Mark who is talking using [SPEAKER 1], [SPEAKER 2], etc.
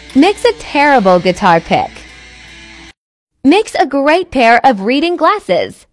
[SPEAKER 1] Mix a terrible guitar pick. Mix a great pair of reading glasses.